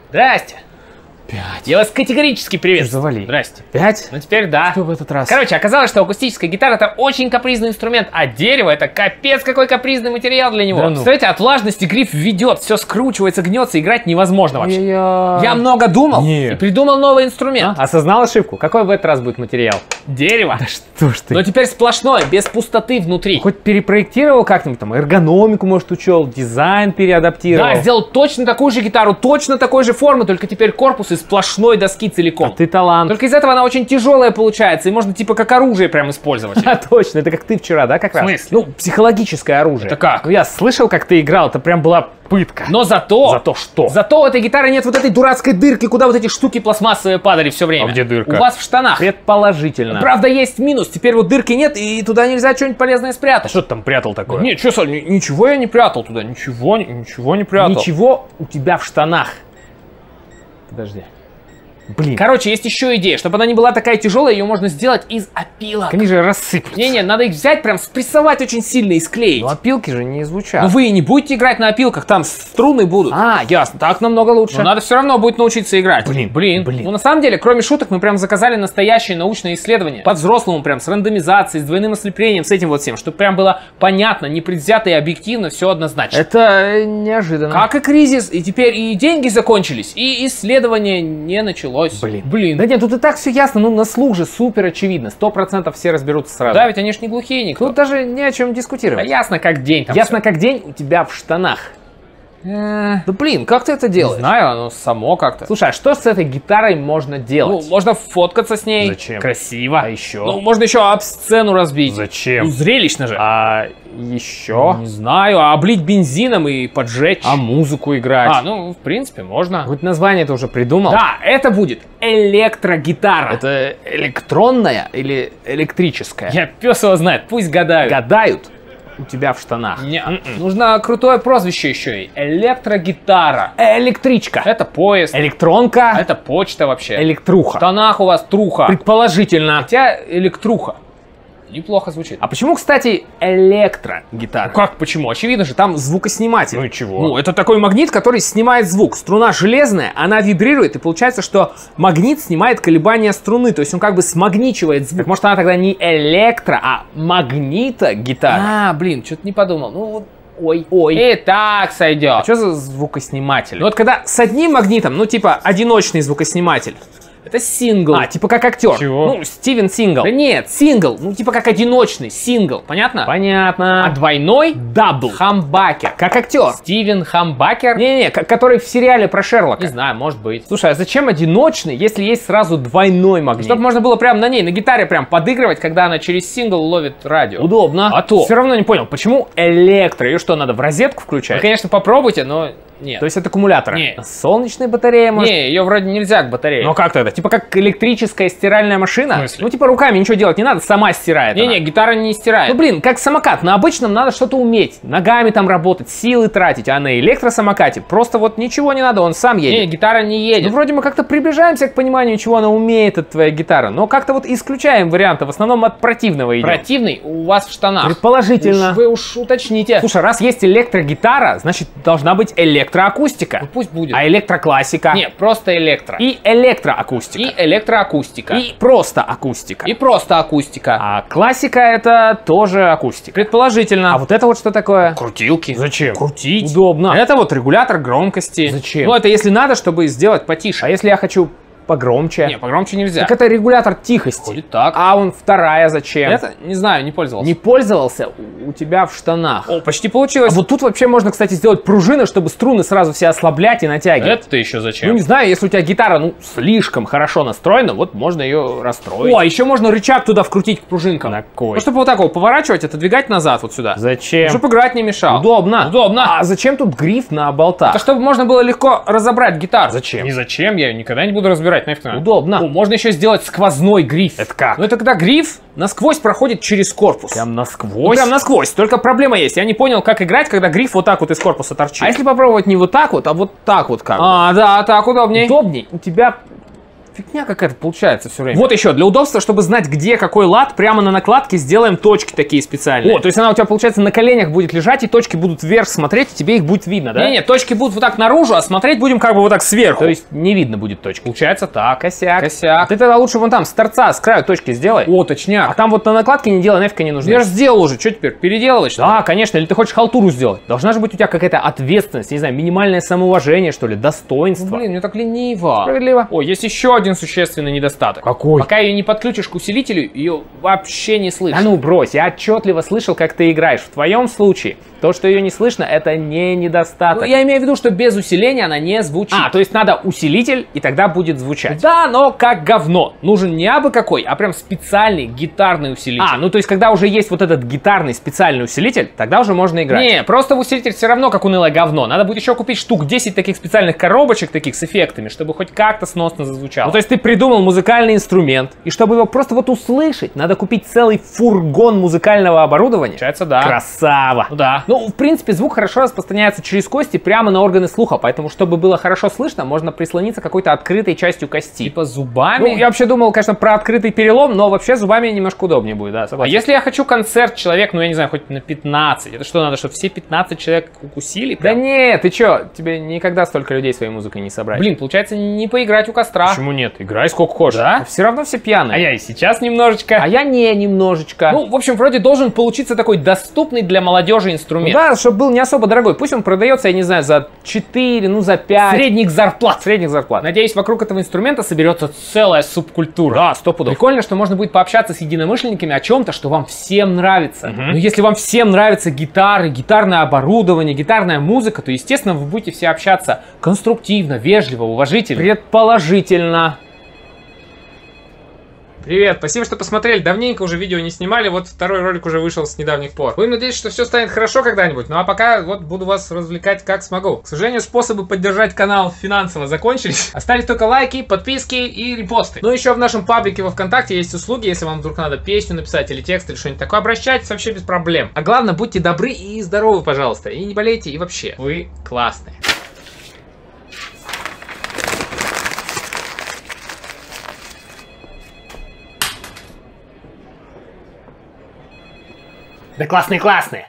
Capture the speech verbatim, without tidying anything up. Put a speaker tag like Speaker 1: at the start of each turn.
Speaker 1: Здрасте.
Speaker 2: Пять.
Speaker 1: Я вас категорически приветствую.
Speaker 2: Завали.
Speaker 1: Здрасте.
Speaker 2: Пять?
Speaker 1: Ну теперь да.
Speaker 2: Что в этот раз?
Speaker 1: Короче, оказалось, что акустическая гитара это очень капризный инструмент, а дерево это капец какой капризный материал для него.
Speaker 2: Да ну.
Speaker 1: Представляете, от влажности гриф ведет, все скручивается, гнется, играть невозможно вообще.
Speaker 2: Я,
Speaker 1: Я много думал
Speaker 2: Нет.
Speaker 1: и придумал новый инструмент.
Speaker 2: А? Осознал ошибку? Какой в этот раз будет материал?
Speaker 1: Дерево.
Speaker 2: Да что ж ты?
Speaker 1: Но теперь сплошное, без пустоты внутри.
Speaker 2: Хоть перепроектировал как-нибудь, там, эргономику, может, учел, дизайн переадаптировал.
Speaker 1: Да, сделал точно такую же гитару, точно такой же формы, только теперь корпус из сплошной доски целиком.
Speaker 2: А ты талант.
Speaker 1: Только из этого она очень тяжелая получается, и можно типа как оружие прям использовать.
Speaker 2: А, точно, это как ты вчера, да, как раз?
Speaker 1: В смысле?
Speaker 2: Ну, психологическое оружие.
Speaker 1: Это как?
Speaker 2: Ну, я слышал, как ты играл, это прям была пытка.
Speaker 1: Но зато...
Speaker 2: Зато что?
Speaker 1: Зато у этой гитары нет вот этой дурацкой дырки, куда вот эти штуки пластмассовые падали все время.
Speaker 2: А где дырка?
Speaker 1: У вас в штанах.
Speaker 2: Предположительно.
Speaker 1: Правда, есть минус, теперь вот дырки нет, и туда нельзя что-нибудь полезное спрятать.
Speaker 2: Что ты там прятал такое?
Speaker 1: Не, что, Соль, ни- ничего я не прятал туда, ничего, ни- ничего не прятал.
Speaker 2: Ничего у тебя в штанах. Подожди. Блин.
Speaker 1: Короче, есть еще идея, чтобы она не была такая тяжелая, ее можно сделать из опилок.
Speaker 2: Они же рассыпаются.
Speaker 1: Не-не, надо их взять, прям спрессовать очень сильно и склеить.
Speaker 2: Но опилки же не звучат.
Speaker 1: Но вы и не будете играть на опилках, там струны будут.
Speaker 2: А, ясно, так намного лучше.
Speaker 1: Но надо все равно будет научиться играть.
Speaker 2: Блин,
Speaker 1: блин,
Speaker 2: блин.
Speaker 1: Ну на самом деле, кроме шуток, мы прям заказали настоящее научное исследование. По-взрослому прям, с рандомизацией, с двойным ослеплением, с этим вот всем, чтобы прям было понятно, непредвзято и объективно, все однозначно.
Speaker 2: Это неожиданно.
Speaker 1: Как и кризис, и теперь и деньги закончились, и исследование не началось.
Speaker 2: Блин.
Speaker 1: Блин.
Speaker 2: Да нет, тут и так все ясно, ну на слух же супер очевидно. Сто процентов все разберутся сразу.
Speaker 1: Да, ведь они ж не глухие никто.
Speaker 2: Тут даже не о чем
Speaker 1: Да
Speaker 2: дискутировать.
Speaker 1: ясно как день там
Speaker 2: Ясно как день у тебя в штанах.
Speaker 1: всё. Э,
Speaker 2: Да блин, как ты это
Speaker 1: Не
Speaker 2: делаешь?
Speaker 1: знаю, оно само как-то.
Speaker 2: Слушай, а что с этой гитарой можно
Speaker 1: Ну,
Speaker 2: делать?
Speaker 1: можно фоткаться с ней.
Speaker 2: Зачем?
Speaker 1: Красиво.
Speaker 2: А еще?
Speaker 1: Ну, можно еще об сцену разбить.
Speaker 2: Зачем?
Speaker 1: Ну, зрелищно же.
Speaker 2: А еще?
Speaker 1: Не знаю, а облить бензином и поджечь.
Speaker 2: А музыку играть?
Speaker 1: А, ну, в принципе, можно.
Speaker 2: Хоть название ты уже придумал?
Speaker 1: Да, это будет электрогитара.
Speaker 2: Это электронная или электрическая?
Speaker 1: Я пес его знает, пусть гадают.
Speaker 2: Гадают у тебя в штанах.
Speaker 1: Не, нужно крутое прозвище еще и. Электрогитара.
Speaker 2: Электричка.
Speaker 1: Это поезд.
Speaker 2: Электронка.
Speaker 1: Это почта вообще. В
Speaker 2: Электруха.
Speaker 1: штанах у вас труха.
Speaker 2: Предположительно.
Speaker 1: Хотя электруха. Неплохо звучит.
Speaker 2: А почему, кстати, электрогитара?
Speaker 1: Как, почему? Очевидно же, там звукосниматель.
Speaker 2: Ну и чего?
Speaker 1: Ну, это такой магнит, который снимает звук. Струна железная, она вибрирует, и получается, что магнит снимает колебания струны. То есть он как бы смагничивает звук.
Speaker 2: Так может она тогда не электро, а магнитогитара?
Speaker 1: А, блин, что-то не подумал. Ну, вот, ой, ой. И так сойдет.
Speaker 2: А что за звукосниматель?
Speaker 1: Ну, вот когда с одним магнитом, ну, типа, одиночный звукосниматель, это сингл.
Speaker 2: А, типа как актер.
Speaker 1: Чего?
Speaker 2: Ну, Стивен Сингл.
Speaker 1: Да нет, сингл. Ну, типа как одиночный, сингл. Понятно?
Speaker 2: Понятно.
Speaker 1: А двойной?
Speaker 2: Дабл.
Speaker 1: Хамбакер.
Speaker 2: Как актер.
Speaker 1: Стивен Хамбакер?
Speaker 2: Не-не, ко- который в сериале про Шерлока.
Speaker 1: Не знаю, может быть.
Speaker 2: Слушай, а зачем одиночный, если есть сразу двойной магнит?
Speaker 1: Чтобы можно было прям на ней, на гитаре прям подыгрывать, когда она через сингл ловит радио.
Speaker 2: Удобно.
Speaker 1: А то.
Speaker 2: Все равно не понял, почему электро? Ее что, надо в розетку
Speaker 1: Вы,
Speaker 2: включать?
Speaker 1: конечно, попробуйте, но нет.
Speaker 2: То есть от аккумулятора?
Speaker 1: Не.
Speaker 2: Солнечная батарея, может?
Speaker 1: Не, ее вроде нельзя к батарее.
Speaker 2: Ну как тогда? Типа как электрическая стиральная машина?
Speaker 1: В смысле?
Speaker 2: Ну типа руками ничего делать не надо, сама стирает она.
Speaker 1: Не-не, гитара не стирает.
Speaker 2: Ну блин, как самокат, на обычном надо что-то уметь, ногами там работать, силы тратить, а на электросамокате просто вот ничего не надо, он сам
Speaker 1: Не,
Speaker 2: едет.
Speaker 1: гитара не
Speaker 2: Ну
Speaker 1: едет.
Speaker 2: вроде мы как-то приближаемся к пониманию, чего она умеет, эта твоя гитара, но как-то вот исключаем варианты, в основном от противного идем.
Speaker 1: Противный у вас в штанах.
Speaker 2: Предположительно.
Speaker 1: Уж вы уж уточните.
Speaker 2: Слушай, раз есть электрогитара, значит должна быть электроакустика.
Speaker 1: Ну, пусть будет.
Speaker 2: А электроклассика.
Speaker 1: Не, просто электро.
Speaker 2: И электроакустика.
Speaker 1: И электроакустика.
Speaker 2: И просто акустика.
Speaker 1: И просто акустика.
Speaker 2: А классика это тоже акустика.
Speaker 1: Предположительно.
Speaker 2: А вот это вот что такое?
Speaker 1: крутилки.
Speaker 2: Зачем?
Speaker 1: Крутить.
Speaker 2: Удобно.
Speaker 1: Это вот регулятор громкости.
Speaker 2: Зачем?
Speaker 1: Ну, это если надо, чтобы сделать потише.
Speaker 2: А если я хочу погромче?
Speaker 1: Не, погромче нельзя.
Speaker 2: Так это регулятор тихости.
Speaker 1: Будет так.
Speaker 2: А он вторая зачем?
Speaker 1: Это, не знаю, не пользовался.
Speaker 2: Не пользовался у- у тебя в штанах.
Speaker 1: О, почти получилось.
Speaker 2: А вот тут вообще можно, кстати, сделать пружины, чтобы струны сразу все ослаблять и натягивать.
Speaker 1: Это еще
Speaker 2: Ну,
Speaker 1: зачем?
Speaker 2: не знаю, если у тебя гитара, ну, слишком хорошо настроена, вот можно ее расстроить.
Speaker 1: О, а еще можно рычаг туда вкрутить к пружинкам.
Speaker 2: На кой?
Speaker 1: Ну, чтобы вот так вот поворачивать, отодвигать назад вот сюда.
Speaker 2: Зачем?
Speaker 1: Чтобы играть не мешал.
Speaker 2: Удобно.
Speaker 1: Удобно.
Speaker 2: А зачем тут гриф на болтах?
Speaker 1: Это чтобы можно было легко разобрать гитару.
Speaker 2: Зачем?
Speaker 1: Не зачем, я ее никогда не буду разбирать, нафиг надо.
Speaker 2: Удобно.
Speaker 1: О, можно еще сделать сквозной гриф.
Speaker 2: Это как?
Speaker 1: Ну, это когда гриф насквозь проходит через корпус.
Speaker 2: Прям
Speaker 1: Ну,
Speaker 2: насквозь?
Speaker 1: прям насквозь. Только проблема есть. Я не понял, как играть, когда гриф вот так вот из корпуса торчит.
Speaker 2: А если попробовать не вот так вот, а вот так вот как?
Speaker 1: А, да, так удобней.
Speaker 2: Удобней. У тебя Фигня какая-то получается все время. Вот еще, для удобства, чтобы знать, где какой лад, прямо на накладке сделаем точки такие специальные. О, то есть она у тебя, получается, на коленях будет лежать, и точки будут вверх смотреть, и тебе их будет видно, да?
Speaker 1: Не-не, точки будут вот так наружу, а смотреть будем как бы вот так сверху.
Speaker 2: То есть не видно будет точки.
Speaker 1: Получается так.
Speaker 2: Косяк.
Speaker 1: Косяк.
Speaker 2: Ты тогда лучше вон там, с торца, с краю точки сделай.
Speaker 1: О, точняк.
Speaker 2: А там вот на накладке не делай, нафиг не нужно.
Speaker 1: Я же сделал уже, что теперь, переделывать что ли?
Speaker 2: Да, конечно, или ты хочешь халтуру сделать. Должна же быть у тебя какая-то ответственность, не знаю, минимальное самоуважение, что ли, достоинство.
Speaker 1: Ну, блин, мне так лениво.
Speaker 2: Справедливо.
Speaker 1: О, есть еще один существенный недостаток.
Speaker 2: Какой?
Speaker 1: Пока ее не подключишь к усилителю, ее вообще не слышно.
Speaker 2: А ну брось, я отчетливо слышал, как ты играешь. В твоем случае, то, что ее не слышно, это не недостаток.
Speaker 1: Ну, я имею в виду, что без усиления она не звучит.
Speaker 2: А, то есть надо усилитель, и тогда будет звучать.
Speaker 1: Да, но как говно. Нужен не абы какой, а прям специальный гитарный усилитель.
Speaker 2: А, ну то есть когда уже есть вот этот гитарный специальный усилитель, тогда уже можно играть.
Speaker 1: Не, просто усилитель все равно как унылое говно. Надо будет еще купить штук десять таких специальных коробочек таких с эффектами, чтобы хоть как-то сносно зазвучало.
Speaker 2: Ну то есть ты придумал музыкальный инструмент, и чтобы его просто вот услышать, надо купить целый фургон музыкального оборудования.
Speaker 1: Получается, да.
Speaker 2: Красава.
Speaker 1: Ну да.
Speaker 2: Ну, в принципе, звук хорошо распространяется через кости прямо на органы слуха, поэтому, чтобы было хорошо слышно, можно прислониться какой-то открытой частью кости.
Speaker 1: Типа зубами?
Speaker 2: Ну, я вообще думал, конечно, про открытый перелом, но вообще зубами немножко удобнее будет, да, согласен.
Speaker 1: А если я хочу концерт человек, ну я не знаю, хоть на пятнадцать, это что, надо, чтобы все пятнадцать человек укусили?
Speaker 2: Да нет, ты чё, тебе никогда столько людей своей музыкой не собрать.
Speaker 1: Блин, получается не поиграть у костра.
Speaker 2: Почему нет? Играй сколько хочешь.
Speaker 1: Да?
Speaker 2: Все равно все пьяные.
Speaker 1: А я и сейчас немножечко.
Speaker 2: А я не немножечко.
Speaker 1: Ну, в общем, вроде должен получиться такой доступный для молодежи инструмент.
Speaker 2: Да, чтобы был не особо дорогой. Пусть он продается, я не знаю, за четыре, ну за пять.
Speaker 1: Средних зарплат.
Speaker 2: Средних зарплат.
Speaker 1: Надеюсь, вокруг этого инструмента соберется целая субкультура.
Speaker 2: Да, сто пудов.
Speaker 1: Прикольно, что можно будет пообщаться с единомышленниками о чем-то, что вам всем нравится.
Speaker 2: Угу.
Speaker 1: Но если вам всем нравится гитары, гитарное оборудование, гитарная музыка, то, естественно, вы будете все общаться конструктивно, вежливо, уважительно.
Speaker 2: Предположительно.
Speaker 1: Привет, спасибо, что посмотрели. Давненько уже видео не снимали, вот второй ролик уже вышел с недавних пор. Будем надеяться, что все станет хорошо когда-нибудь. Ну а пока вот буду вас развлекать как смогу. К сожалению, способы поддержать канал финансово закончились. Остались только лайки, подписки и репосты. Ну еще в нашем паблике во ВКонтакте есть услуги, если вам вдруг надо песню написать или текст или что-нибудь такое, обращайтесь вообще без проблем. А главное, будьте добры и здоровы, пожалуйста. И не болейте, и вообще. Вы классные.
Speaker 2: Да классные-классные.